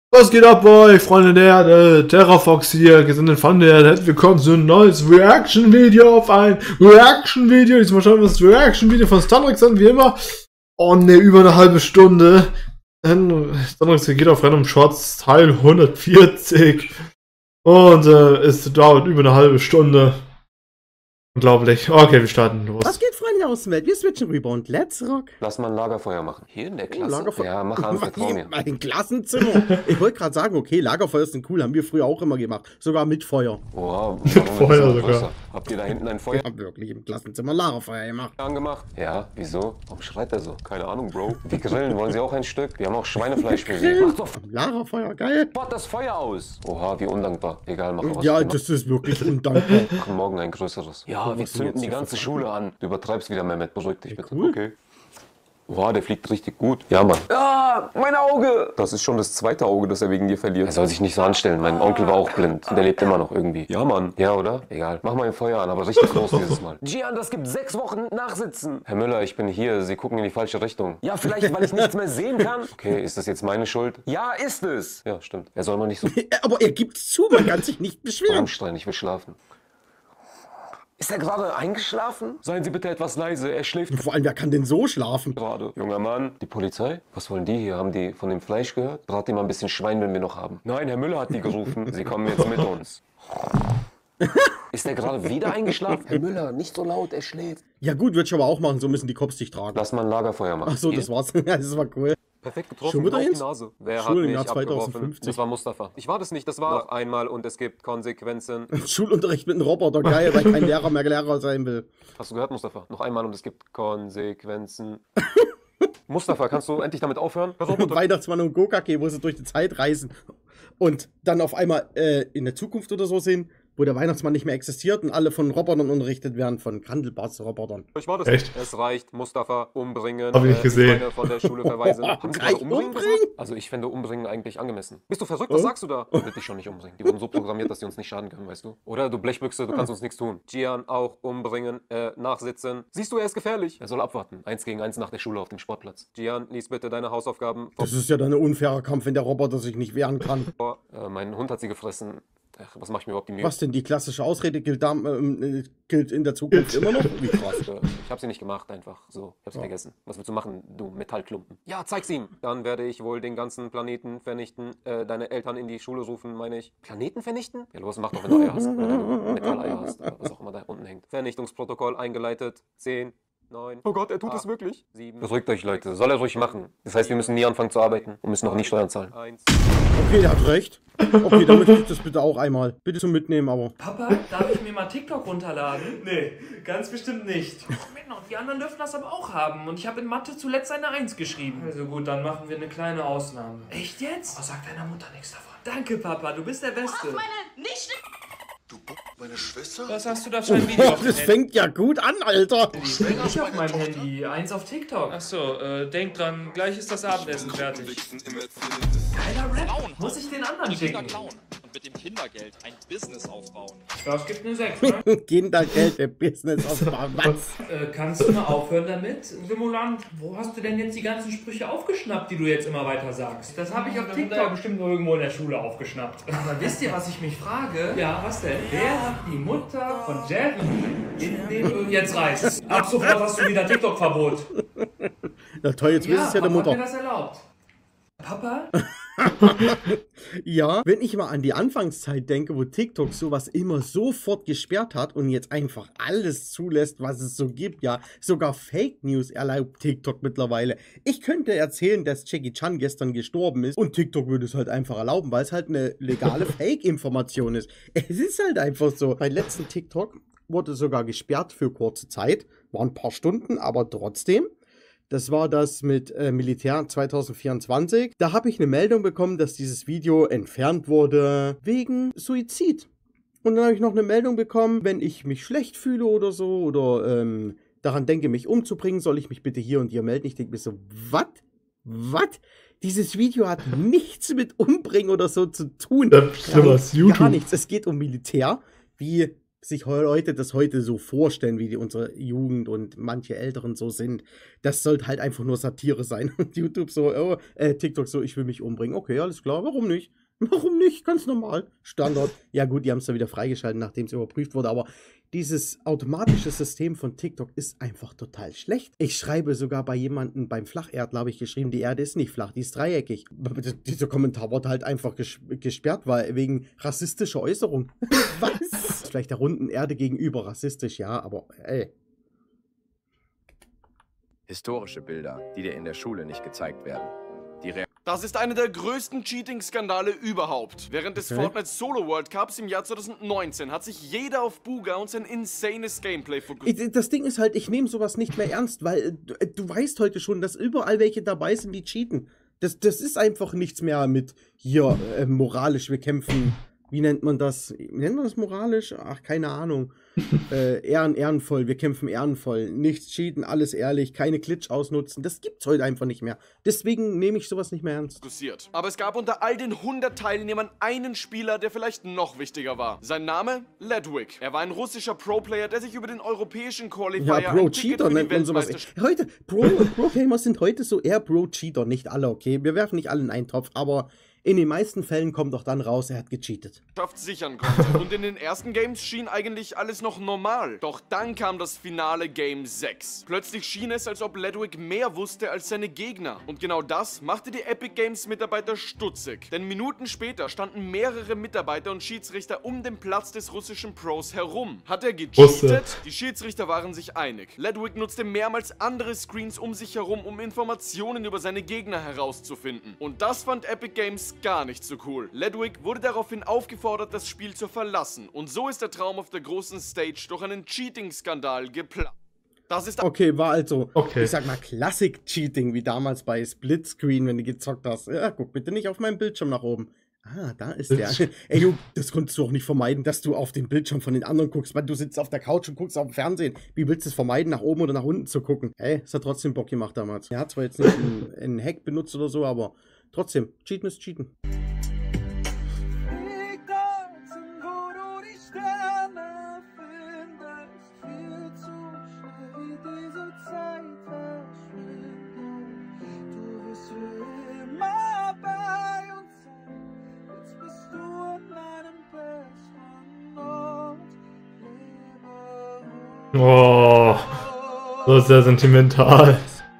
Was geht ab bei euch, Freunde der Erde? TerraFox hier, Gesindel von der Erde. Herzlich willkommen zu einem neues Reaction-Video auf ein Reaction-Video. Diesmal schauen wir uns das Reaction-Video von Stunrix an, wie immer. Oh ne, über eine halbe Stunde. Stunrix geht auf Random Shots, Teil 140. Und es dauert über eine halbe Stunde. Unglaublich. Okay, wir starten los. Was geht, Freunde der Außenwelt? Wir switchen rüber und let's rock. Lass mal ein Lagerfeuer machen. Hier in der Klasse? Lagerfeuer. Ja, mach an, vertrau mir. Mein Klassenzimmer. Ich wollte gerade sagen, okay, Lagerfeuer sind cool, haben wir früher auch immer gemacht. Sogar mit Feuer. Wow, Mit Feuer sogar. Habt ihr da hinten ein Feuer Wir haben wirklich im Klassenzimmer Lagerfeuer gemacht. angemacht? Ja, wieso? Warum schreit er so? Keine Ahnung, Bro. Wir grillen, wollen Sie auch ein Stück? Wir haben auch Schweinefleisch für Sie. Macht doch Lagerfeuer, geil. das Feuer aus. Oha, wie undankbar. Egal, mach was. Ja, Wir das ist wirklich undankbar. machen morgen ein größeres. Ja, wir zünden die ganze Schule an. Du übertreibst wieder, Mehmet. Beruhig dich bitte. cool. Okay. Wow, der fliegt richtig gut. Ja, Mann. Ah, mein Auge! Das ist schon das zweite Auge, das er wegen dir verliert. Er soll sich nicht so anstellen. Mein Onkel war auch blind. Der lebt immer noch irgendwie. Ja, Mann. Ja, oder? Egal. Mach mal ein Feuer an, aber richtig los dieses Mal. Gian, das gibt 6 Wochen Nachsitzen. Herr Müller, ich bin hier. Sie gucken in die falsche Richtung. Ja, vielleicht, weil ich nichts mehr sehen kann. Okay, ist das jetzt meine Schuld? Ja, ist es. Ja, stimmt. Er soll mal nicht so Aber er gibt zu, man kann sich nicht beschweren. rumstreien. Ich will schlafen. Ist er gerade eingeschlafen? Seien Sie bitte etwas leise. Er schläft Vor allem, wer kann denn so schlafen? gerade. Junger Mann. Die Polizei? Was wollen die hier? Haben die von dem Fleisch gehört? Brat die mal ein bisschen Schwein, wenn wir noch haben. Nein, Herr Müller hat die gerufen. Sie kommen jetzt mit uns. Ist er gerade wieder eingeschlafen? Herr Müller, nicht so laut, er schläft. Ja gut, würde ich aber auch machen, so müssen die Cops dich tragen. Lass mal ein Lagerfeuer machen. Ach so, das war's. Das war cool. Perfekt getroffen, Schon wieder auf die eins? Nase. Wer Schule hat im mich Jahr abgeworfen? 2050. Das war Mustafa. Ich war das nicht, das war noch einmal und es gibt Konsequenzen. Schulunterricht mit einem Roboter, geil, weil kein Lehrer mehr Lehrer sein will. Hast du gehört, Mustafa? Noch einmal und es gibt Konsequenzen. Mustafa, kannst du endlich damit aufhören? Weihnachtsmann und Gokake, wo sie durch die Zeit reisen und dann auf einmal in der Zukunft oder so sind, wo der Weihnachtsmann nicht mehr existiert und alle von Robotern unterrichtet werden, von Grandelbars-Robotern. Ich war das Echt? nicht. Es reicht. Mustafa, umbringen. Hab ich nicht gesehen. Schweine von der Schule verweisen. Haben Sie gerade umbringen Umbringen? gesagt? Also ich fände umbringen eigentlich angemessen. Bist du verrückt? Was sagst du da? Ich will dich schon nicht umbringen. Die wurden so programmiert, dass die uns nicht schaden können, weißt du? Oder du Blechbüchse, du kannst uns nichts tun. Gian auch umbringen, nachsitzen. Siehst du, er ist gefährlich. Er soll abwarten. 1 gegen 1 nach der Schule auf dem Sportplatz. Gian, lies bitte deine Hausaufgaben Das ist ja dann ein unfairer Kampf, wenn der Roboter sich nicht wehren kann. vor. Mein Hund hat sie gefressen. Ach, was mache ich mir überhaupt die Mühe? Was denn, die klassische Ausrede gilt in der Zukunft immer noch? Wie krass. Ich habe sie nicht gemacht, einfach so. Ich habe sie vergessen. Was willst du machen, du Metallklumpen? Ja, zeig's ihm. Dann werde ich wohl den ganzen Planeten vernichten. Deine Eltern in die Schule rufen, meine ich. Planeten vernichten? Ja, los, mach doch, wenn du Eier hast. Oder wenn du Metalleier hast. Oder was auch immer da unten hängt. Vernichtungsprotokoll eingeleitet. 10, 9. Oh Gott, er tut es wirklich. 7. Beruhigt euch, Leute. Soll er ruhig machen. Das heißt, wir müssen nie anfangen zu arbeiten und müssen auch nie Steuern zahlen. 1. Okay, der hat recht. Okay, dann möchte ich das bitte auch einmal. Bitte zum Mitnehmen, aber. Papa, darf ich mir mal TikTok runterladen? Nee, ganz bestimmt nicht. Moment, die anderen dürfen das aber auch haben. Und ich habe in Mathe zuletzt eine 1 geschrieben. Also gut, dann machen wir eine kleine Ausnahme. Echt jetzt? Oh, sag deiner Mutter nichts davon. Danke, Papa, du bist der Beste. Du meine Schwester? Was hast du da für ein Video auf dem Das Handy? fängt ja gut an, Alter. Ich auf meinem Handy, 1 auf TikTok. Achso, denk dran, gleich ist das Abendessen fertig. Geiler Rap. Muss ich den anderen schicken? Klauen und mit dem Kindergeld ein Business aufbauen. Ich glaube, es gibt eine 6, ne? Kindergeld, der Business aufbauen. Was? Kannst du mal aufhören damit? Simulant, wo hast du denn jetzt die ganzen Sprüche aufgeschnappt, die du jetzt immer weiter sagst? Das habe ich auf TikTok bestimmt nur irgendwo in der Schule aufgeschnappt. Aber wisst ihr, was ich mich frage? Ja, was denn? Wer hat die Mutter von Jerry in dem... Jetzt reicht's. Ab sofort hast du wieder TikTok-Verbot. Na toll, jetzt wisst es ja der Papa hat mir Mutter. das erlaubt. Papa? Ja, wenn ich mal an die Anfangszeit denke, wo TikTok sowas immer sofort gesperrt hat und jetzt einfach alles zulässt, was es so gibt, ja, sogar Fake News erlaubt TikTok mittlerweile. Ich könnte erzählen, dass Jackie Chan gestern gestorben ist und TikTok würde es halt einfach erlauben, weil es halt eine legale Fake-Information ist. Es ist halt einfach so. Bei letzten TikTok wurde sogar gesperrt für kurze Zeit, waren ein paar Stunden, aber trotzdem. Das war das mit Militär 2024. Da habe ich eine Meldung bekommen, dass dieses Video entfernt wurde wegen Suizid. Und dann habe ich noch eine Meldung bekommen, wenn ich mich schlecht fühle oder so oder daran denke, mich umzubringen, soll ich mich bitte hier und hier melden. Ich denke mir so, was? Was? Dieses Video hat nichts mit Umbringen oder so zu tun. Das stimmt, was YouTube. Gar nichts. Es geht um Militär, wie sich Leute das heute so vorstellen, wie unsere Jugend und manche Älteren so sind. Das sollte halt einfach nur Satire sein. Und YouTube so, oh, TikTok so, ich will mich umbringen. Okay, alles klar, warum nicht? Warum nicht? Ganz normal. Standard. Ja gut, die haben es dann wieder freigeschaltet, nachdem es überprüft wurde, aber dieses automatische System von TikTok ist einfach total schlecht. Ich schreibe sogar bei jemandem beim Flacherdler, habe ich geschrieben, die Erde ist nicht flach, die ist dreieckig. Dieser Kommentar wurde halt einfach gesperrt, weil wegen rassistischer Äußerung. Was? Vielleicht der runden Erde gegenüber rassistisch, ja, aber ey. Historische Bilder, die dir in der Schule nicht gezeigt werden. Das ist einer der größten Cheating-Skandale überhaupt. Während des Fortnite Solo World Cups im Jahr 2019 hat sich jeder auf Bugha und sein insanes Gameplay fokussiert. Das Ding ist halt, ich nehme sowas nicht mehr ernst, weil du weißt heute schon, dass überall welche dabei sind, die cheaten. Das ist einfach nichts mehr mit hier moralisch, wir kämpfen. Wie nennt man das? Nennt man das moralisch? Ach, keine Ahnung. Ehrenvoll, wir kämpfen ehrenvoll. Nichts cheaten, alles ehrlich, keine Glitch ausnutzen. Das gibt's heute einfach nicht mehr. Deswegen nehme ich sowas nicht mehr ernst. Aber es gab unter all den 100 Teilnehmern einen Spieler, der vielleicht noch wichtiger war. Sein Name? Ledwig. Er war ein russischer Pro-Player, der sich über den europäischen Qualifier ja, Pro-Cheater nennt man sowas. Heute, Pro-Gamer sind heute so eher Pro-Cheater, nicht alle, okay? Wir werfen nicht alle in einen Topf, aber in den meisten Fällen kommt doch dann raus, er hat gecheatet. Sichern konnte. Und in den ersten Games schien eigentlich alles noch normal. Doch dann kam das finale Game 6. Plötzlich schien es, als ob Ledwig mehr wusste als seine Gegner. Und genau das machte die Epic Games Mitarbeiter stutzig. Denn Minuten später standen mehrere Mitarbeiter und Schiedsrichter um den Platz des russischen Pros herum. Hat er gecheatet? Die Schiedsrichter waren sich einig. Ledwig nutzte mehrmals andere Screens um sich herum, um Informationen über seine Gegner herauszufinden. Und das fand Epic Games gar nicht so cool. Ledwig wurde daraufhin aufgefordert, das Spiel zu verlassen. Und so ist der Traum auf der großen Stage durch einen Cheating-Skandal geplatzt. Das ist okay, war also, ich sag mal, Klassik-Cheating, wie damals bei Splitscreen, wenn du gezockt hast. Ja, guck bitte nicht auf meinen Bildschirm nach oben. Ah, da ist der. Ey, du, das konntest du auch nicht vermeiden, dass du auf den Bildschirm von den anderen guckst, weil du sitzt auf der Couch und guckst auf dem Fernsehen. Wie willst du es vermeiden, nach oben oder nach unten zu gucken? Ey, es hat trotzdem Bock gemacht damals. Er hat zwar jetzt nicht einen Hack benutzt oder so, aber trotzdem, Cheaten ist Cheaten. Oh, so sehr sentimental.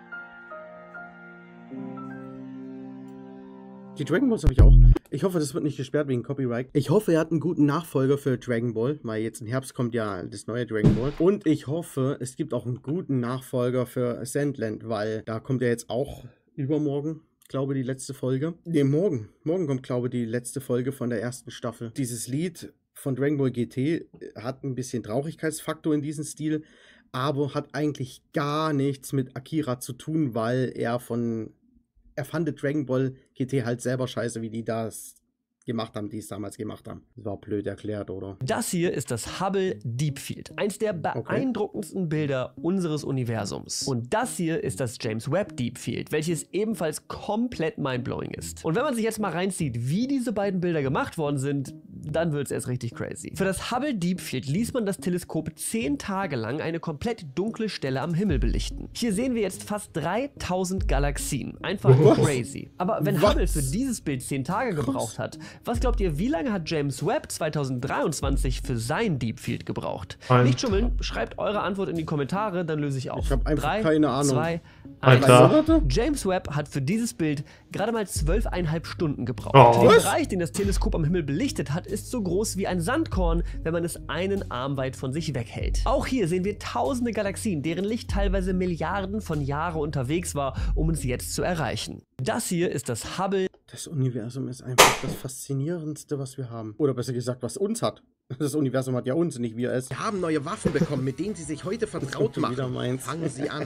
Die Dragon Balls habe ich auch. Ich hoffe, das wird nicht gesperrt wegen Copyright. Ich hoffe, er hat einen guten Nachfolger für Dragon Ball, weil jetzt im Herbst kommt ja das neue Dragon Ball. Und ich hoffe, es gibt auch einen guten Nachfolger für Sandland, weil da kommt ja jetzt auch übermorgen, glaube die letzte Folge. Ne, morgen. Morgen kommt, glaube ich, die letzte Folge von der ersten Staffel. Dieses Lied von Dragon Ball GT hat ein bisschen Traurigkeitsfaktor in diesem Stil, aber hat eigentlich gar nichts mit Akira zu tun, weil er fand Dragon Ball GT halt selber scheiße, wie die das gemacht haben, die es damals gemacht haben. Das war blöd erklärt, oder? Das hier ist das Hubble Deep Field, eins der beeindruckendsten Bilder unseres Universums. Und das hier ist das James Webb Deep Field, welches ebenfalls komplett mindblowing ist. Und wenn man sich jetzt mal reinzieht, wie diese beiden Bilder gemacht worden sind, dann wird es erst richtig crazy. Für das Hubble Deep Field ließ man das Teleskop 10 Tage lang eine komplett dunkle Stelle am Himmel belichten. Hier sehen wir jetzt fast 3000 Galaxien. Einfach crazy. Aber wenn Hubble für dieses Bild 10 Tage gebraucht hat, was glaubt ihr, wie lange hat James Webb 2023 für sein Deep Field gebraucht? Nicht schummeln, schreibt eure Antwort in die Kommentare, dann löse ich auf. Ich habe einfach keine Ahnung. 3, 2, 1. James Webb hat für dieses Bild gerade mal 12,5 Stunden gebraucht. Der Bereich, den das Teleskop am Himmel belichtet hat, ist so groß wie ein Sandkorn, wenn man es einen Arm weit von sich weghält. Auch hier sehen wir tausende Galaxien, deren Licht teilweise Milliarden von Jahren unterwegs war, um uns jetzt zu erreichen. Das hier ist das Hubble. Das Universum ist einfach das Faszinierendste, was wir haben. Oder besser gesagt, was uns hat. Das Universum hat ja uns, nicht wir es. Wir haben neue Waffen bekommen, mit denen sie sich heute vertraut machen. Fangen sie an.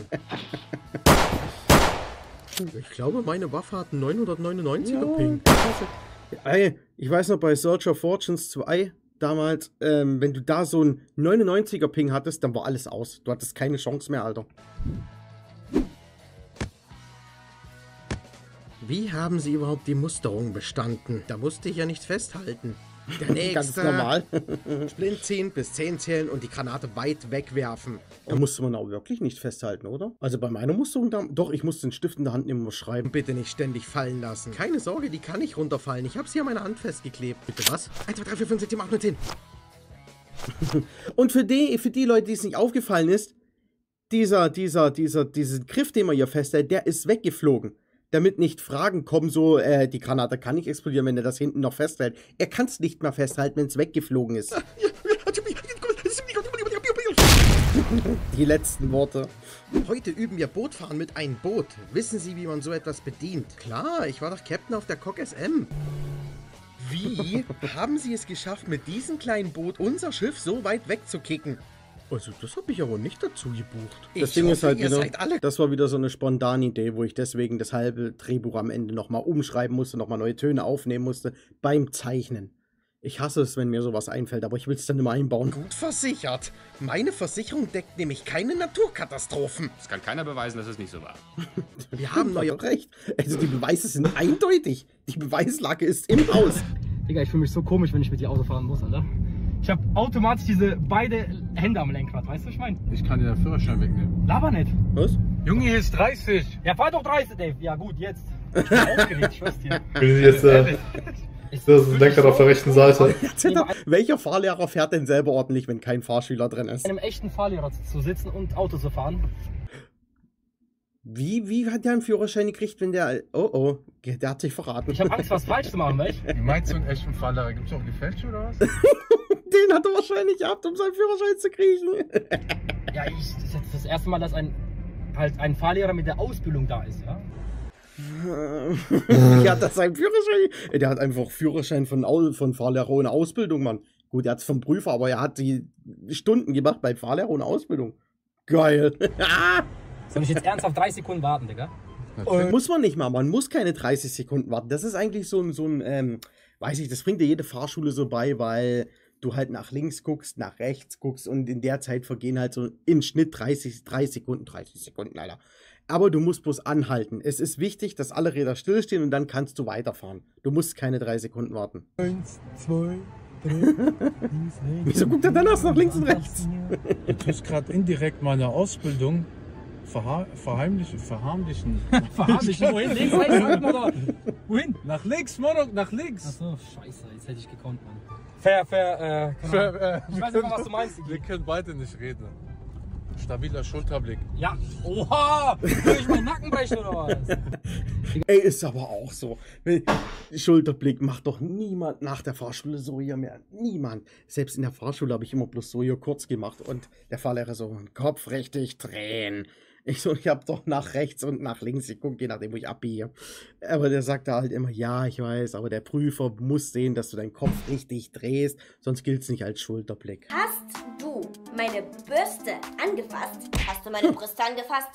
Ich glaube, meine Waffe hat einen 999er Ping. Ey, ich weiß noch, bei Search of Fortunes 2 damals, wenn du da so einen 99er Ping hattest, dann war alles aus. Du hattest keine Chance mehr, Alter. Wie haben sie überhaupt die Musterung bestanden? Da musste ich ja nichts festhalten. Der nächste. Ganz normal. Splint ziehen, bis 10 zählen und die Granate weit wegwerfen. Da musste man auch wirklich nicht festhalten, oder? Also bei meiner musste man doch, ich musste den Stift in der Hand nehmen und was schreiben. Bitte nicht ständig fallen lassen. Keine Sorge, die kann nicht runterfallen. Ich habe sie an meiner Hand festgeklebt. Bitte was? 1, 2, 3, 4, 5, 6, 7, 8, 9, 10. Und für die Leute, die es nicht aufgefallen ist, dieser Griff, den man hier festhält, der ist weggeflogen. Damit nicht Fragen kommen, so, die Granate kann nicht explodieren, wenn er das hinten noch festhält. Er kann es nicht mehr festhalten, wenn es weggeflogen ist. Die letzten Worte. Heute üben wir Bootfahren mit einem Boot. Wissen Sie, wie man so etwas bedient? Klar, ich war doch Captain auf der Kok SM. Wie haben Sie es geschafft, mit diesem kleinen Boot unser Schiff so weit wegzukicken? Also, das habe ich aber nicht dazu gebucht. Das Ding ist halt wieder, das war wieder so eine spontane Idee, wo ich deswegen das halbe Drehbuch am Ende nochmal umschreiben musste, nochmal neue Töne aufnehmen musste, beim Zeichnen. Ich hasse es, wenn mir sowas einfällt, aber ich will es dann immer einbauen. Gut versichert. Meine Versicherung deckt nämlich keine Naturkatastrophen. Das kann keiner beweisen, dass es nicht so war. Wir haben euer Recht. Also, die Beweise sind eindeutig. Die Beweislage ist im Haus. Digga, ich fühle mich so komisch, wenn ich mit dir Auto fahren muss, Alter. Ich habe automatisch diese beide Hände am Lenkrad, weißt du, was ich meine? Ich kann dir den Führerschein wegnehmen. Laber nicht. Was? Junge, hier ist 30. Ja, fahr doch 30, Dave. Ja gut, jetzt. Ich bin aufgeregt, ich schwör's dir. Jetzt, das ist ein Lenkrad auf der rechten Seite. Welcher Fahrlehrer fährt denn selber ordentlich, wenn kein Fahrschüler drin ist? In einem echten Fahrlehrer zu sitzen und Auto zu fahren. Wie hat der einen Führerschein gekriegt, wenn der... Oh, der hat sich verraten. Ich habe Angst, was falsch zu machen, weißt du? Wie meinst du einen echten Fahrlehrer? Gibt's auch gefälscht oder was? Den hat er wahrscheinlich gehabt, um seinen Führerschein zu kriegen. Ja, das ist jetzt das erste Mal, dass ein Fahrlehrer mit der Ausbildung da ist, ja? Wie hat das seinen Führerschein? Der hat einfach Führerschein von Fahrlehrer ohne Ausbildung, Mann. Gut, er hat es vom Prüfer, aber er hat die Stunden gemacht bei Fahrlehrer ohne Ausbildung. Geil. Soll ich jetzt ernsthaft 30 Sekunden warten, Digga? Muss man nicht mal, man muss keine 30 Sekunden warten. Das ist eigentlich so ein weiß ich, das bringt dir jede Fahrschule so bei, weil du halt nach links guckst, nach rechts guckst und in der Zeit vergehen halt so im Schnitt 30 Sekunden, Alter. Aber du musst bloß anhalten. Es ist wichtig, dass alle Räder stillstehen und dann kannst du weiterfahren. Du musst keine 3 Sekunden warten. 1, 2, 3, Wieso guckt er dann erst nach links und rechts? Du tust gerade indirekt meine Ausbildung verheimlichen. Verharmlichen, wohin? Links, rechts, oder? Wohin? Nach links, Mono, nach links. Achso, scheiße, jetzt hätte ich gekonnt, Mann. Ich weiß nicht mal, was du meinst. Wir können beide nicht reden. Stabiler Schulterblick. Ja. Oha! Will ich meinen Nacken brechen oder was? Ey, ist aber auch so. Schulterblick macht doch niemand nach der Fahrschule so hier mehr. Niemand. Selbst in der Fahrschule habe ich immer bloß so hier kurz gemacht und der Fahrlehrer so, Kopf richtig drehen. Ich habe doch nach rechts und nach links geguckt, je nachdem, wo ich abbiege. Aber der sagt da halt immer, ja, ich weiß, aber der Prüfer muss sehen, dass du deinen Kopf richtig drehst, sonst gilt es nicht als Schulterblick. Hast du meine Bürste angefasst? Hast du meine Brüste angefasst?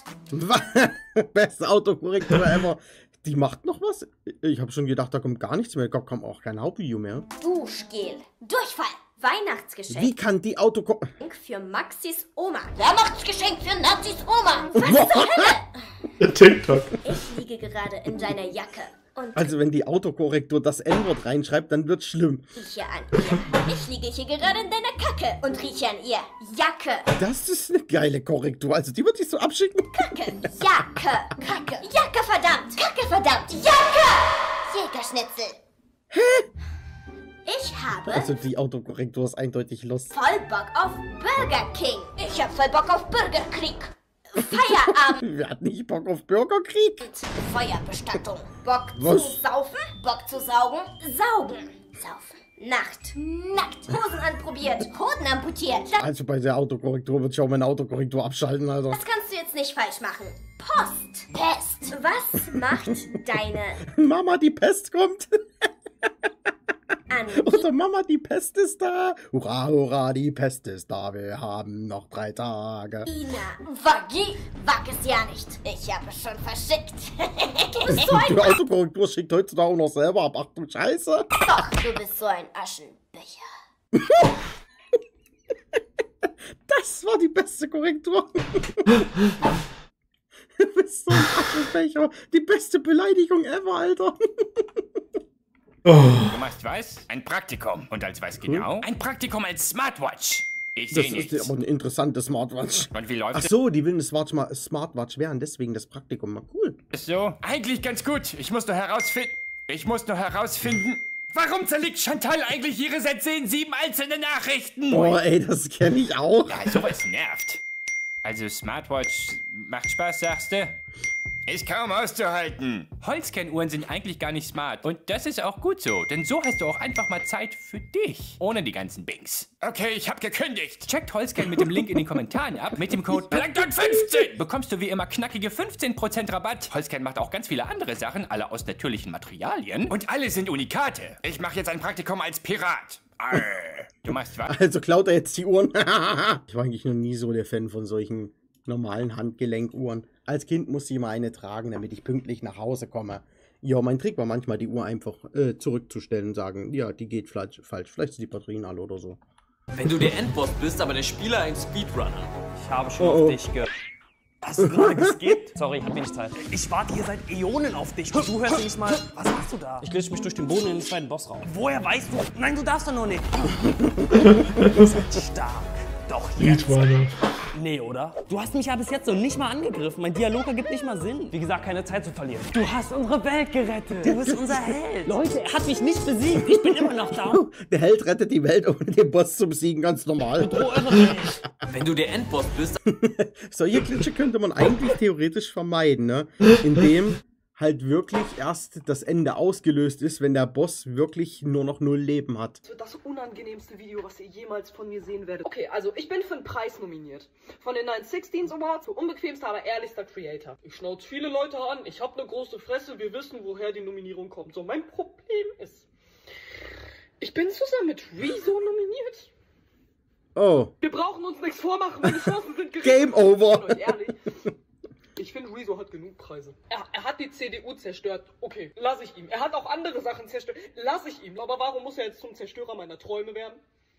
Beste Autokorrektur ever. Die macht noch was? Ich habe schon gedacht, da kommt gar nichts mehr. Da kommt auch kein Hauptvideo mehr. Duschgel. Durchfall. Weihnachtsgeschenk. Wie kann die Autokorrektur... Für Maxis Oma. Weihnachtsgeschenk für Nazis Oma. Was zur Hölle? TikTok. Ich liege gerade in deiner Jacke. Und also wenn die Autokorrektur das N-Wort reinschreibt, dann wird's schlimm. Rieche an ihr. Ich liege hier gerade in deiner Kacke und rieche an ihr. Jacke. Das ist eine geile Korrektur. Also die würde ich so abschicken. Kacke. Jacke. Kacke. Jacke, verdammt. Kacke, verdammt. Jacke. Jägerschnitzel. Hä? Ich habe... Also die Autokorrektur ist eindeutig Lust. Voll Bock auf Burger King. Ich hab voll Bock auf Bürgerkrieg. Feierabend. Wer hat nicht Bock auf Bürgerkrieg? Feuerbestattung. Bock zu saufen. Bock zu saugen. Saugen. Saufen. Nacht. Nackt. Hosen anprobiert. Hoden amputiert. Also bei der Autokorrektur würde ich auch meine Autokorrektur abschalten, Alter. Das kannst du jetzt nicht falsch machen. Post. Pest. Was macht deine... Mama, die Pest kommt. Oder Mama, die Pest ist da. Hurra, hurra, die Pest ist da. Wir haben noch 3 Tage. Ina, Wagi, wag es ja nicht. Ich habe es schon verschickt. Du bist so ein... Die Autokorrektur schickt heutzutage auch noch selber ab. Ach du Scheiße. Doch, du bist so ein Aschenbecher. Das war die beste Korrektur. Du bist so ein Aschenbecher. Die beste Beleidigung ever, Alter. Oh. Du machst was? Ein Praktikum. Und als was genau? Ein Praktikum als Smartwatch. Ich sehe nichts. Das ist aber eine interessante Smartwatch. Und wie läuft Ach so, die will eine Smartwatch werden, deswegen das Praktikum. Mal cool. es so? Eigentlich ganz gut. Ich muss nur herausfinden, warum zerlegt Chantal eigentlich ihre seit 7 einzelne Nachrichten? Oh, ey, das kenne ich auch. Ja, sowas nervt. Also Smartwatch macht Spaß, sagst du? Ist kaum auszuhalten. Holzkernuhren sind eigentlich gar nicht smart. Und das ist auch gut so, denn so hast du auch einfach mal Zeit für dich. Ohne die ganzen Bings. Okay, ich hab gekündigt. Checkt Holzkern mit dem Link in den Kommentaren ab. Mit dem Code Plankton15 bekommst du wie immer knackige 15% Rabatt. Holzkern macht auch ganz viele andere Sachen, alle aus natürlichen Materialien. Und alle sind Unikate. Ich mache jetzt ein Praktikum als Pirat. Arr. Du machst was? Also klaut er jetzt die Uhren. Ich war eigentlich noch nie so der Fan von solchen normalen Handgelenkuhren. Als Kind musste ich immer eine tragen, damit ich pünktlich nach Hause komme. Ja, mein Trick war manchmal, die Uhr einfach zurückzustellen und sagen, ja, die geht falsch. Vielleicht sind die Batterien alle oder so. Wenn du der Endboss bist, aber der Spieler ein Speedrunner. Ich habe schon auf dich Hast du gerade geskippt? Sorry, ich hab wenig Zeit. Ich warte hier seit Äonen auf dich. Du hörst nicht mal. Was machst du da? Ich glitsch mich durch den Boden in den zweiten Bossraum. Woher weißt du? Nein, du darfst doch noch nicht. Du bist stark. Doch jetzt. Nee, oder? Du hast mich ja bis jetzt noch nicht mal angegriffen. Mein Dialog ergibt nicht mal Sinn. Wie gesagt, keine Zeit zu verlieren. Du hast unsere Welt gerettet. Du bist unser Held. Leute, er hat mich nicht besiegt. Ich bin immer noch da. Der Held rettet die Welt, ohne den Boss zu besiegen. Ganz normal. Wenn du der Endboss bist... Solche Glitche könnte man eigentlich theoretisch vermeiden, ne? Indem halt wirklich erst das Ende ausgelöst ist, wenn der Boss wirklich nur noch 0 Leben hat. Das wird das unangenehmste Video, was ihr jemals von mir sehen werdet. Okay, also ich bin für einen Preis nominiert. Von den 916s Awards für unbequemster, aber ehrlichster Creator. Ich schnauze viele Leute an, ich habe eine große Fresse, wir wissen, woher die Nominierung kommt. So, mein Problem ist, ich bin zusammen mit Rezo nominiert. Oh. Wir brauchen uns nichts vormachen, meine Chancen sind gering. Game over. Und ehrlich, ich finde, Rezo hat genug Preise. Er hat die CDU zerstört. Okay, lass ich ihm. Er hat auch andere Sachen zerstört. Lass ich ihm. Aber warum muss er jetzt zum Zerstörer meiner Träume werden?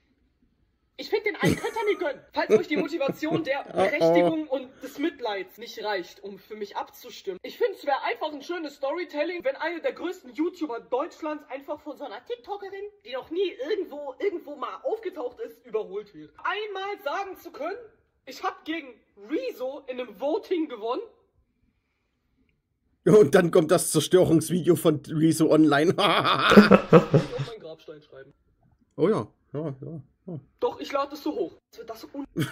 Ich find den einen könnt ihr mir gönnen. Falls euch die Motivation der Berechtigung und des Mitleids nicht reicht, um für mich abzustimmen. Ich finde, es wäre einfach ein schönes Storytelling, wenn eine der größten YouTuber Deutschlands einfach von so einer TikTokerin, die noch nie irgendwo mal aufgetaucht ist, überholt wird. Einmal sagen zu können, ich habe gegen Rezo in einem Voting gewonnen. Und dann kommt das Zerstörungsvideo von Rezo online. Ich will auf meinen Grabstein schreiben. Oh ja. Ja. Doch, ich lade es so hoch. Das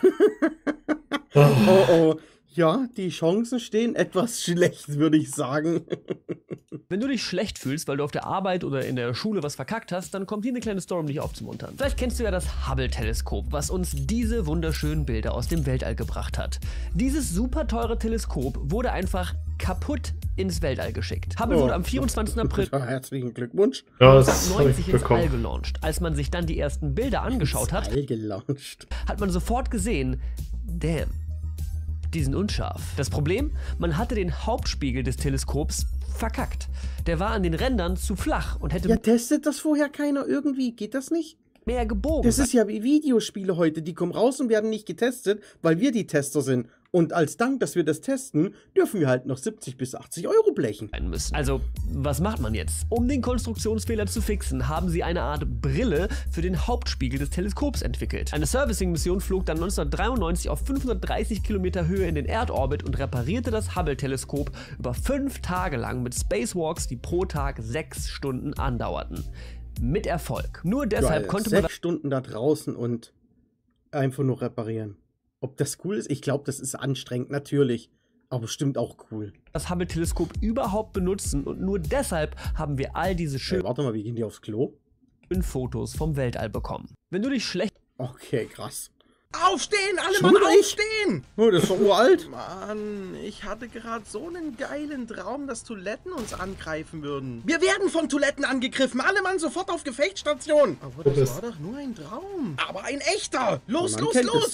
Oh. Ja, die Chancen stehen etwas schlecht, würde ich sagen. Wenn du dich schlecht fühlst, weil du auf der Arbeit oder in der Schule was verkackt hast, dann kommt hier eine kleine Story, um dich aufzumuntern. Vielleicht kennst du ja das Hubble-Teleskop, was uns diese wunderschönen Bilder aus dem Weltall gebracht hat. Dieses super teure Teleskop wurde einfach kaputt ins Weltall geschickt. Hubble wurde am 24. April herzlichen Glückwunsch. Ja, das habe ich ins bekommen. All gelauncht. Als man sich dann die ersten Bilder angeschaut hat, hat man sofort gesehen, damn, die sind unscharf. Das Problem? Man hatte den Hauptspiegel des Teleskops verkackt. Der war an den Rändern zu flach und hätte... Ja, testet das vorher keiner irgendwie? Geht das nicht? Mehr gebogen. Das ist ja wie Videospiele heute. Die kommen raus und werden nicht getestet, weil wir die Tester sind. Und als Dank, dass wir das testen, dürfen wir halt noch 70 bis 80 Euro blechen. Müssen. Also, was macht man jetzt? Um den Konstruktionsfehler zu fixen, haben sie eine Art Brille für den Hauptspiegel des Teleskops entwickelt. Eine Servicing-Mission flog dann 1993 auf 530 Kilometer Höhe in den Erdorbit und reparierte das Hubble-Teleskop über 5 Tage lang mit Spacewalks, die pro Tag 6 Stunden andauerten. Mit Erfolg. Nur deshalb konnte man 6 Stunden da draußen und einfach nur reparieren. Ob das cool ist? Ich glaube, das ist anstrengend, natürlich. Aber bestimmt auch cool. Das Hubble-Teleskop überhaupt benutzen und nur deshalb haben wir all diese schönen warte mal, wie gehen die aufs Klo? Fotos vom Weltall bekommen. Wenn du dich schlecht... Okay, krass. Aufstehen, alle Schon Mann, durch? aufstehen! Oh, das ist doch uralt. Mann, ich hatte gerade so einen geilen Traum, dass Toiletten uns angreifen würden. Wir werden von Toiletten angegriffen, alle Mann sofort auf Gefechtsstation. Aber das war doch nur ein Traum. Aber ein echter! Los, los, los!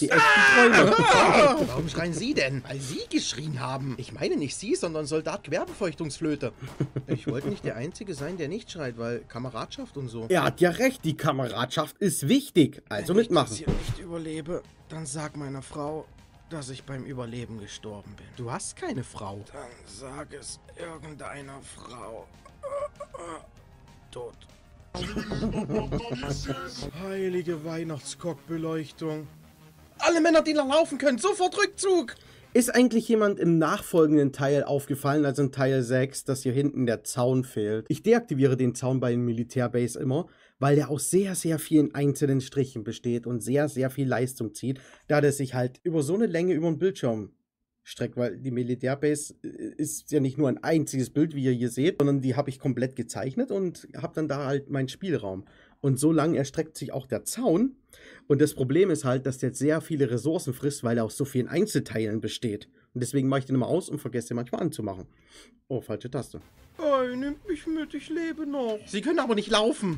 Warum schreien Sie denn? Weil Sie geschrien haben. Ich meine nicht Sie, sondern Soldat Querbefeuchtungsflöte. Ich wollte nicht der Einzige sein, der nicht schreit, weil Kameradschaft und so. Er hat ja recht, die Kameradschaft ist wichtig. Also mitmachen. Wenn ich das hier nicht überlebe, dann sag meiner Frau, dass ich beim Überleben gestorben bin. Du hast keine Frau. Dann sag es irgendeiner Frau. Tot. Heilige Weihnachtskockbeleuchtung. Alle Männer, die noch laufen können, sofort Rückzug! Ist eigentlich jemand im nachfolgenden Teil aufgefallen, also in Teil 6, dass hier hinten der Zaun fehlt? Ich deaktiviere den Zaun bei den Militärbase immer, weil der aus sehr, sehr vielen einzelnen Strichen besteht und sehr, sehr viel Leistung zieht, da der sich halt über so eine Länge über den Bildschirm streckt, weil die Militärbase ist ja nicht nur ein einziges Bild, wie ihr hier seht, sondern die habe ich komplett gezeichnet und habe dann da halt meinen Spielraum. Und so lang erstreckt sich auch der Zaun. Und das Problem ist halt, dass der jetzt sehr viele Ressourcen frisst, weil er aus so vielen Einzelteilen besteht. Und deswegen mache ich den immer aus und vergesse den manchmal anzumachen. Oh, falsche Taste. Hey, nimmt mich mit, ich lebe noch. Sie können aber nicht laufen.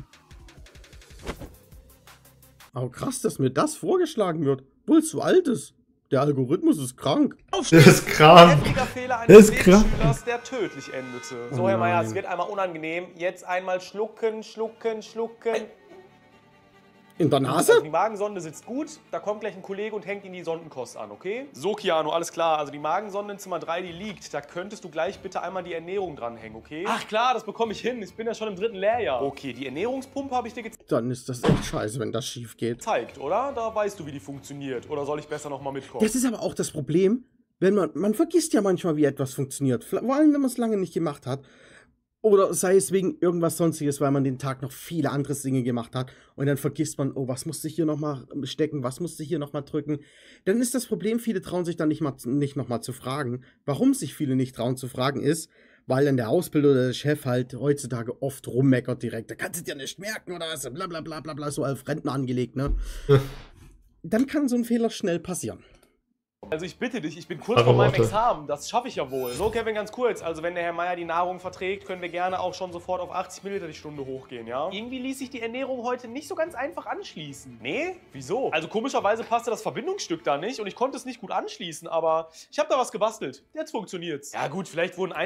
Aber krass, dass mir das vorgeschlagen wird. Obwohl es so alt ist. Der Algorithmus ist krank. Der ist krank. Heftiger Fehler Der eines ist krank. Nebenschülers, der tödlich endete. So, Oh Herr Meier, nein. es wird einmal unangenehm. Jetzt einmal schlucken, schlucken, schlucken. In der Nase? Also die Magensonde sitzt gut. Da kommt gleich ein Kollege und hängt Ihnen die Sondenkost an, okay? So, Keanu, alles klar. Also die Magensonde in Zimmer 3, die liegt. Da könntest du gleich bitte einmal die Ernährung dranhängen, okay? Ach klar, das bekomme ich hin. Ich bin ja schon im 3. Lehrjahr. Okay, die Ernährungspumpe habe ich dir Dann ist das echt scheiße, wenn das schief geht. gezeigt, oder? Da weißt du, wie die funktioniert. Oder soll ich besser nochmal mitkommen? Das ist aber auch das Problem, wenn man vergisst ja manchmal, wie etwas funktioniert. Vor allem, wenn man es lange nicht gemacht hat. Oder sei es wegen irgendwas Sonstiges, weil man den Tag noch viele andere Dinge gemacht hat. Und dann vergisst man, oh, was musste ich hier nochmal stecken, was musste ich hier nochmal drücken. Dann ist das Problem, viele trauen sich dann nicht nochmal zu fragen. Warum sich viele nicht trauen zu fragen ist, weil dann der Ausbilder oder der Chef halt heutzutage oft rummeckert direkt. Da kannst du dir nicht merken oder was, bla bla bla bla bla, so auf Rentner angelegt, ne? Dann kann so ein Fehler schnell passieren. Also ich bitte dich, ich bin kurz vor meinem Examen, das schaffe ich ja wohl. So, Kevin, ganz kurz, also wenn der Herr Meier die Nahrung verträgt, können wir gerne auch schon sofort auf 80 Milliliter die Stunde hochgehen, ja? Irgendwie ließ sich die Ernährung heute nicht so ganz einfach anschließen. Nee? Wieso? Also komischerweise passte das Verbindungsstück da nicht und ich konnte es nicht gut anschließen, aber ich habe da was gebastelt. Jetzt funktioniert's. Ja gut, vielleicht wurden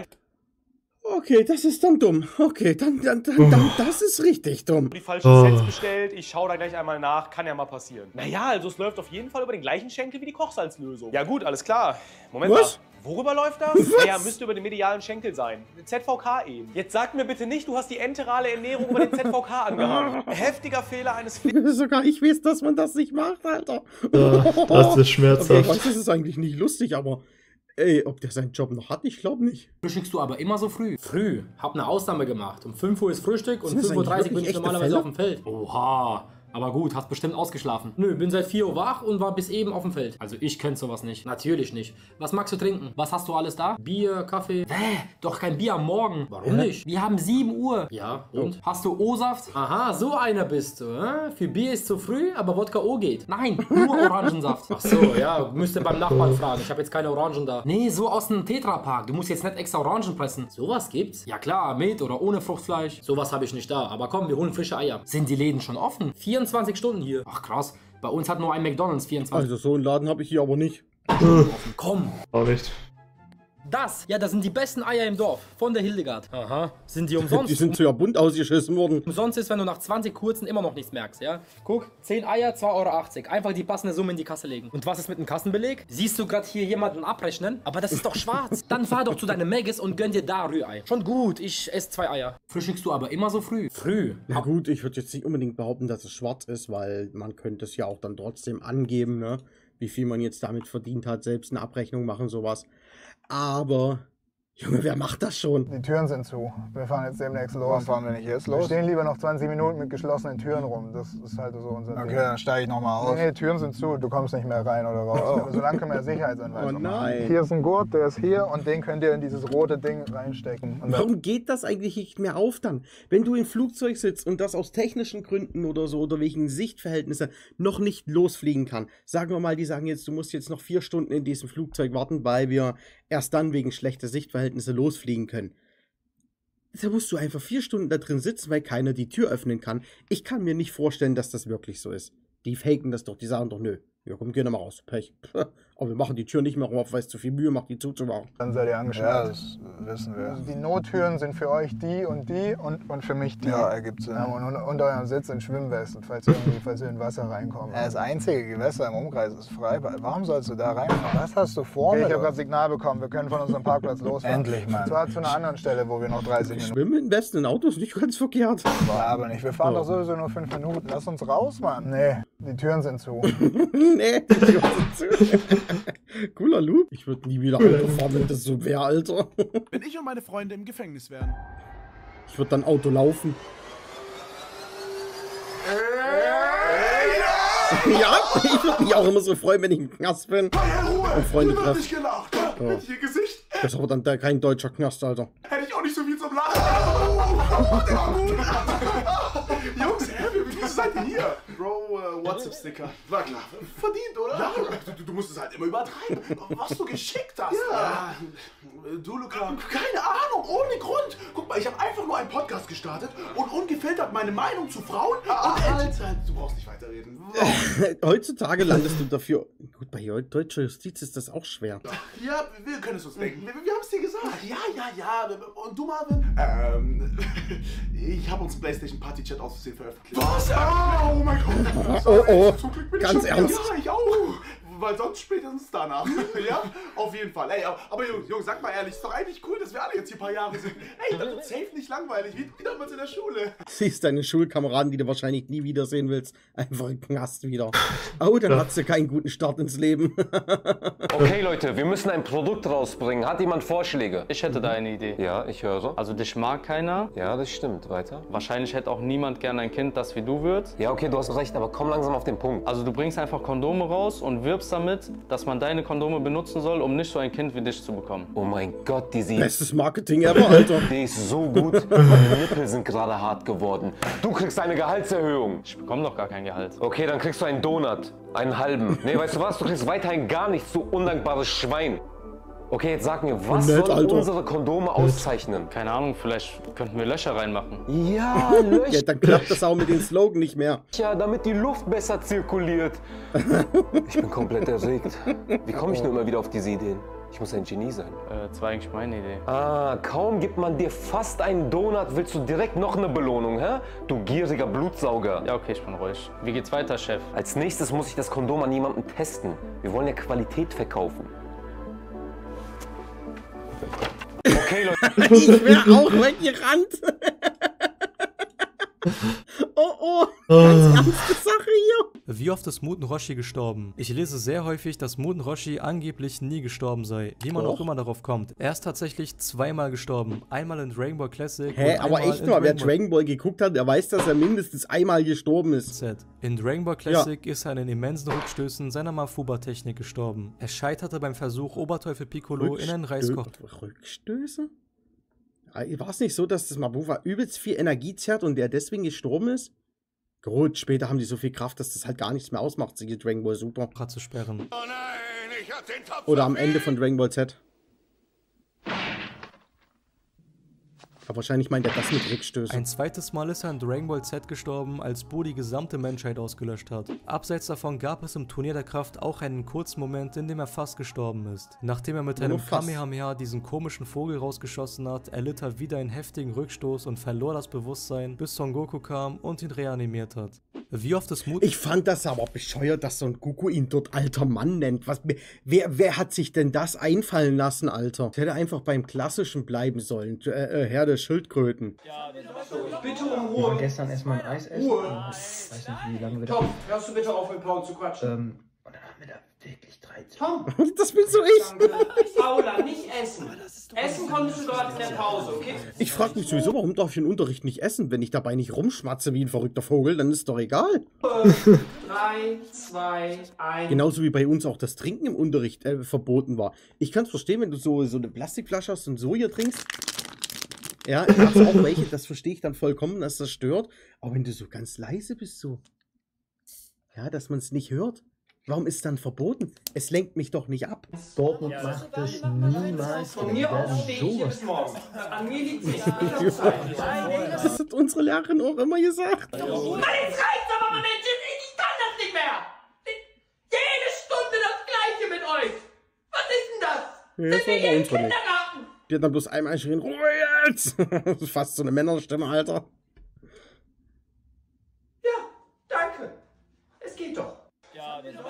Okay, das ist dann dumm. Okay, dann das ist richtig dumm. die falschen Sets bestellt. Ich schaue da gleich einmal nach. Kann ja mal passieren. Naja, also es läuft auf jeden Fall über den gleichen Schenkel wie die Kochsalzlösung. Ja gut, alles klar. Moment Was? mal. Worüber läuft das? Was? Naja, müsste über den medialen Schenkel sein. ZVK eben. Jetzt sag mir bitte nicht, du hast die enterale Ernährung über den ZVK angehangen. Heftiger Fehler eines Sogar ich weiß, dass man das nicht macht, Alter. Ja, das ist schmerzhaft. Okay, ich weiß, das ist eigentlich nicht lustig, aber ey, ob der seinen Job noch hat, ich glaube nicht. Frühstückst du aber immer so früh? Früh. Hab eine Ausnahme gemacht. Um 5 Uhr ist Frühstück und Sind das 5:30 Uhr eigentlich bin ich echte normalerweise Fälle? auf dem Feld. Oha. Aber gut, hast bestimmt ausgeschlafen. Nö, bin seit 4 Uhr wach und war bis eben auf dem Feld. Also ich kenn sowas nicht. Natürlich nicht. Was magst du trinken? Was hast du alles da? Bier, Kaffee? Doch kein Bier am Morgen. Warum nicht? Wir haben 7 Uhr. Ja, und? Hast du O-Saft? Aha, so einer bist du. Für Bier ist zu früh, aber Wodka O geht. Nein, nur Orangensaft. Ach so, ja, müsst ihr beim Nachbarn fragen. Ich habe jetzt keine Orangen da. Nee, so aus dem Tetrapack. Du musst jetzt nicht extra Orangen pressen. Sowas gibt's? Ja klar, mit oder ohne Fruchtfleisch. Sowas habe ich nicht da. Aber komm, wir holen frische Eier. Sind die Läden schon offen? 24 Stunden hier. Ach krass. Bei uns hat nur ein McDonald's 24. Also so einen Laden habe ich hier aber nicht. Komm. Auch nicht. Das? Ja, das sind die besten Eier im Dorf. Von der Hildegard. Aha. Sind die umsonst? Die sind zu ja bunt ausgeschissen worden. Umsonst ist, wenn du nach 20 kurzen immer noch nichts merkst, ja? Guck, 10 Eier, 2,80 €. Einfach die passende Summe in die Kasse legen. Und was ist mit dem Kassenbeleg? Siehst du gerade hier jemanden abrechnen? Aber das ist doch schwarz. Dann fahr doch zu deinem Maggis und gönn dir da Rührei. Schon gut, ich esse 2 Eier. Frühstückst du aber immer so früh? Früh. Na gut, ich würde jetzt nicht unbedingt behaupten, dass es schwarz ist, weil man könnte es ja auch dann trotzdem angeben, ne? Wie viel man jetzt damit verdient hat, selbst eine Abrechnung machen, sowas. Aber Junge, wer macht das schon? Die Türen sind zu. Wir fahren jetzt demnächst los. Wann fahren wir nicht jetzt los? Wir stehen lieber noch 20 Minuten mit geschlossenen Türen rum. Das ist halt so unser Ding. Okay, dann steige ich nochmal aus. Nee, Türen sind zu. Du kommst nicht mehr rein oder raus. Aber solange können wir ja Sicherheitsanweisungen machen. Hier ist ein Gurt, der ist hier und den könnt ihr in dieses rote Ding reinstecken. Und Warum geht das eigentlich nicht mehr auf dann? Wenn du im Flugzeug sitzt und das aus technischen Gründen oder so oder wegen Sichtverhältnissen noch nicht losfliegen kann. Sagen wir mal, die sagen jetzt, du musst jetzt noch 4 Stunden in diesem Flugzeug warten, weil wir erst dann wegen schlechter Sichtverhältnisse losfliegen können. Da musst du einfach 4 Stunden da drin sitzen, weil keiner die Tür öffnen kann. Ich kann mir nicht vorstellen, dass das wirklich so ist. Die faken das doch, die sagen doch, nö. Ja, komm, geh noch mal raus. Pech. Aber wir machen die Tür nicht mehr auf, weil es zu viel Mühe macht, die zuzumachen. Dann seid ihr angeschnallt. Ja, das wissen wir. Also die Nottüren sind für euch die und für mich die. Ja, ergibt Sinn. Ja, und unter eurem Sitz in Schwimmwesten, falls ihr in Wasser reinkommt. Ja, das einzige Gewässer im Umkreis ist Freibad. Warum sollst du da reinfahren? Was hast du vor? Ich habe gerade Signal bekommen, wir können von unserem Parkplatz losfahren. Endlich, Mann. Und zwar zu einer anderen Stelle, wo wir noch 30 Minuten... Schwimmen im Westen in Autos nicht ganz verkehrt. Ja, aber nicht. Wir fahren doch sowieso nur 5 Minuten. Lass uns raus, Mann. Nee, die Türen sind zu. Nee, die Türen sind zu. Cooler Loop. Ich würde nie wieder Auto fahren, wenn das so wäre, Alter. Wenn ich und meine Freunde im Gefängnis wären. Ich würde dann Auto laufen. Ja, ich würde mich auch immer so freuen, wenn ich im Knast bin. Und Freunde treffe. Ich gelacht. Ja. Mit ihr Gesicht. Das ist aber dann kein deutscher Knast, Alter. Hätte ich auch nicht so viel zum Lachen. Jungs, wieso seid ihr hier? Bro, WhatsApp-Sticker. War klar. Verdient, oder? Ja, du musst es halt immer übertreiben. Was du geschickt hast. Ja. Du, Luca. Keine Ahnung, ohne Grund. Guck mal, ich habe einfach nur einen Podcast gestartet und ungefiltert meine Meinung zu Frauen. Alter, du brauchst nicht weiterreden. Heutzutage landest du dafür... Gut, bei deutscher Justiz ist das auch schwer. Ja, wir können es uns denken. Wir haben es dir gesagt. Ja. Und du, Marvin? Ich habe uns einen PlayStation Party Chat aus Versehen veröffentlicht. Was? Oh mein Gott. Oh. Zum Glück bin ich Ganz schon ernst? Ja, ich auch. Weil sonst spätestens danach. Ja, auf jeden Fall. Ey, aber Jungs, sag mal ehrlich, ist doch eigentlich cool, dass wir alle jetzt hier ein paar Jahre sind. Ey, das wird safe nicht langweilig, wie damals in der Schule. Siehst deine Schulkameraden, die du wahrscheinlich nie wiedersehen willst, einfach im Knast wieder. Oh, dann hat sie keinen guten Start ins Leben. Okay, Leute, wir müssen ein Produkt rausbringen. Hat jemand Vorschläge? Ich hätte da eine Idee. Ja, ich höre. Also dich mag keiner. Ja, das stimmt. Weiter. Wahrscheinlich hätte auch niemand gern ein Kind, das wie du wird. Ja, okay, du hast recht, aber komm langsam auf den Punkt. Also du bringst einfach Kondome raus und wirbst damit, dass man deine Kondome benutzen soll, um nicht so ein Kind wie dich zu bekommen. Oh mein Gott, die sieht... Bestes Marketing ever, Alter. Die ist so gut. Meine Nippel sind gerade hart geworden. Du kriegst eine Gehaltserhöhung. Ich bekomme doch gar kein Gehalt. Okay, dann kriegst du einen Donut. Einen halben. Nee, weißt du was? Du kriegst weiterhin gar nichts, du undankbares Schwein. Okay, jetzt sag mir, was soll unsere Kondome auszeichnen? Keine Ahnung, vielleicht könnten wir Löcher reinmachen. Ja, Löcher. Ja, dann klappt das auch mit dem Slogan nicht mehr. Ja, damit die Luft besser zirkuliert. Ich bin komplett erregt. Wie komme ich nur immer wieder auf diese Ideen? Ich muss ein Genie sein. Das war eigentlich meine Idee. Ah, kaum gibt man dir fast einen Donut, willst du direkt noch eine Belohnung, hä? Du gieriger Blutsauger. Ja, okay, ich bin ruhig. Wie geht's weiter, Chef? Als nächstes muss ich das Kondom an jemanden testen. Wir wollen ja Qualität verkaufen. Okay, Leute. Ich wäre auch weggerannt. Oh, ganz ernste Sache hier. Wie oft ist Muten Roshi gestorben? Ich lese sehr häufig, dass Muten Roshi angeblich nie gestorben sei. Wie man auch immer darauf kommt. Er ist tatsächlich zweimal gestorben. Einmal in Dragon Ball Classic. Hä, aber echt mal, wer Dragon Ball geguckt hat, der weiß, dass er mindestens einmal gestorben ist. In Dragon Ball Classic ist er an den immensen Rückstößen seiner Mafuba-Technik gestorben. Er scheiterte beim Versuch, Oberteufel Piccolo in einen Reiskocher... Rückstöße? War es nicht so, dass das Mabufa übelst viel Energie zerrt und der deswegen gestorben ist? Gut, später haben die so viel Kraft, dass das halt gar nichts mehr ausmacht, siehe Dragon Ball Super. Zu sperren. Oh nein, ich hab den Topf oder am Ende von Dragon Ball Z. Aber wahrscheinlich meint er das mit Rückstößen. Ein zweites Mal ist er in Dragon Ball Z gestorben, als Buu die gesamte Menschheit ausgelöscht hat. Abseits davon gab es im Turnier der Kraft auch einen kurzen Moment, in dem er fast gestorben ist. Nachdem er mit einem Kamehameha diesen komischen Vogel rausgeschossen hat, erlitt er wieder einen heftigen Rückstoß und verlor das Bewusstsein, bis Son Goku kam und ihn reanimiert hat. Wie oft ist Mut... Ich fand das aber bescheuert, dass Son Goku ihn dort alter Mann nennt. Wer hat sich denn das einfallen lassen, Alter? Der hätte einfach beim Klassischen bleiben sollen. Herr der Schildkröten. Ja, bitte um Ruhe. Ich wollte gestern erstmal ein Eis essen. Ruhe. Ich weiß nicht, wie lange wir Tom, hörst du bitte auf, mit Paul zu quatschen? Und dann haben wir da wirklich 13. Tom! Das bin so ich! Paula, nicht essen. Essen konntest du dort in der Pause, okay? Ich frage mich sowieso, warum darf ich in Unterricht nicht essen? Wenn ich dabei nicht rumschmatze wie ein verrückter Vogel, dann ist doch egal. 3, 2, 1. Genauso wie bei uns auch das Trinken im Unterricht verboten war. Ich kann es verstehen, wenn du so eine Plastikflasche hast und so hier trinkst. Ja, ich hab's auch welche, das verstehe ich dann vollkommen, dass das stört. Aber wenn du so ganz leise bist, so. Ja, dass man es nicht hört. Warum ist es dann verboten? Es lenkt mich doch nicht ab. Dortmund macht das niemals. Von mir aus stehe ich hier bis morgen. An mir liegt nicht. Das hat unsere Lehrerin auch immer gesagt. Mann, jetzt reicht's aber, Moment! Ich kann das nicht mehr! Jede Stunde das Gleiche mit euch! Ja, das war bei uns nicht. Die hat dann bloß einmal geschrien, Ruhe jetzt! Das ist fast so eine Männerstimme, Alter. Ja, danke. Es geht doch. Ja, Mir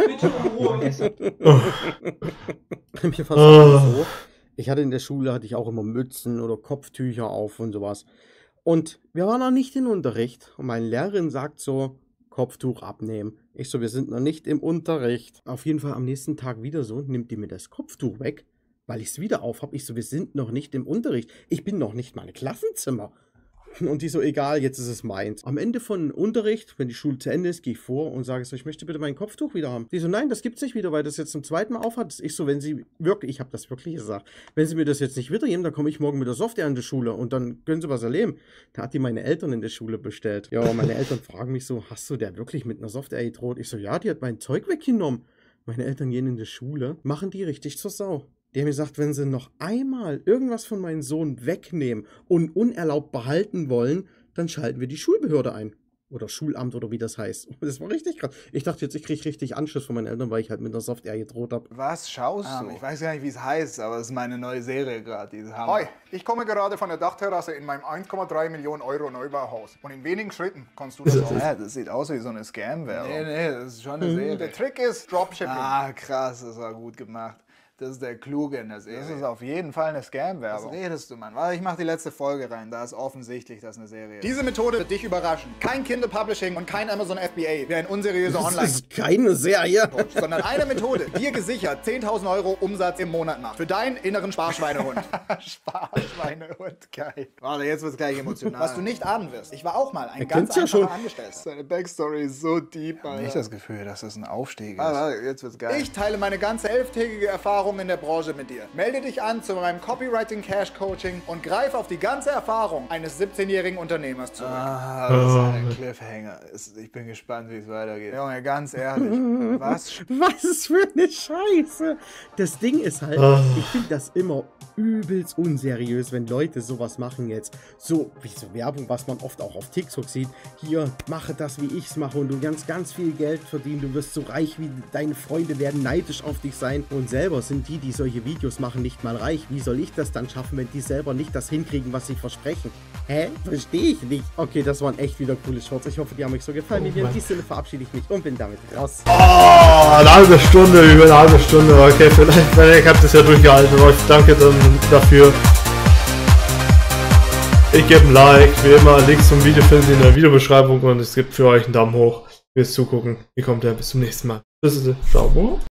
war so, ich hatte in der Schule, hatte ich auch immer Mützen oder Kopftücher auf und sowas. Und wir waren noch nicht im Unterricht und meine Lehrerin sagt so, Kopftuch abnehmen. Ich so, wir sind noch nicht im Unterricht. Auf jeden Fall am nächsten Tag wieder so, nimmt die mir das Kopftuch weg, weil ich es wieder auf habe. Ich so, wir sind noch nicht im Unterricht. Ich bin noch nicht mal im Klassenzimmer. Und die so, egal, jetzt ist es meins. Am Ende von Unterricht, wenn die Schule zu Ende ist, gehe ich vor und sage so, ich möchte bitte mein Kopftuch wieder haben. Die so, nein, das gibt's nicht wieder, weil das jetzt zum zweiten Mal aufhat. Ich so, wenn sie wirklich, ich habe das wirklich gesagt, wenn sie mir das jetzt nicht wiedergeben, dann komme ich morgen mit der Software an die Schule und dann können sie was erleben. Da hat die meine Eltern in der Schule bestellt. Ja, meine Eltern fragen mich so, hast du der wirklich mit einer Software gedroht? Ich so, ja, die hat mein Zeug weggenommen. Meine Eltern gehen in die Schule, machen die richtig zur Sau. Die haben gesagt, wenn sie noch einmal irgendwas von meinem Sohn wegnehmen und unerlaubt behalten wollen, dann schalten wir die Schulbehörde ein. Oder Schulamt oder wie das heißt. Das war richtig krass. Ich dachte jetzt, ich kriege richtig Anschluss von meinen Eltern, weil ich halt mit einer Software gedroht habe. Was schaust du? Ich weiß gar nicht, wie es heißt, aber es ist meine neue Serie gerade. Hi, ich komme gerade von der Dachterrasse in meinem 1,3 Millionen Euro Neubauhaus. Und in wenigen Schritten kannst du das auch. Ja, das sieht aus wie so eine Scam-Werbung. Nee, das ist schon eine Serie. Der Trick ist Dropshipping. Ah, krass, das war gut gemacht. Das ist der Kluge in der Serie. Das ist auf jeden Fall eine Scam-Werbung. Was redest du, Mann? Warte, ich mach die letzte Folge rein. Da ist offensichtlich, dass eine Serie ist. Diese Methode wird dich überraschen. Kein Kindle Publishing und kein Amazon FBA wie ein unseriöser Online. Das ist keine Serie. Sondern eine Methode, die dir gesichert 10.000 Euro Umsatz im Monat macht. Für deinen inneren Sparschweinehund. Sparschweinehund, geil. Warte, jetzt wird's gleich emotional. Was du nicht ahnen wirst. Ich war auch mal ein ganz einfacher Angestellter. Seine Backstory ist so deep, Alter. Nicht das Gefühl, dass das ein Aufstieg ist. Warte, jetzt wird's geil. Ich teile meine ganze 11-tägige Erfahrung in der Branche mit dir. Melde dich an zu meinem Copywriting Cash Coaching und greif auf die ganze Erfahrung eines 17-jährigen Unternehmers zurück. Ah, das ist ein Cliffhanger. Ich bin gespannt, wie es weitergeht. Junge, ganz ehrlich. Was für eine Scheiße. Das Ding ist halt, ich finde das immer übelst unseriös, wenn Leute sowas machen jetzt. So wie so Werbung, was man oft auch auf TikTok sieht. Hier, mache das, wie ich es mache und du kannst ganz viel Geld verdienen. Du wirst so reich wie deine Freunde, werden neidisch auf dich sein. Und selber sind die solche Videos machen, nicht mal reich. Wie soll ich das dann schaffen, wenn die selber nicht das hinkriegen, was sie versprechen? Hä? Verstehe ich nicht. Okay, das waren echt wieder coole Shorts. Ich hoffe, die haben euch so gefallen. In diesem Sinne verabschiede ich mich und bin damit raus. Oh, eine halbe Stunde, über eine halbe Stunde. Okay, vielleicht habt ihr es ja durchgehalten. Euch danke dann dafür. Ich gebe ein Like, wie immer. Links zum Video finden Sie in der Videobeschreibung und es gibt für euch einen Daumen hoch fürs Zugucken. Hier kommt er, bis zum nächsten Mal. Bis dann. Ciao.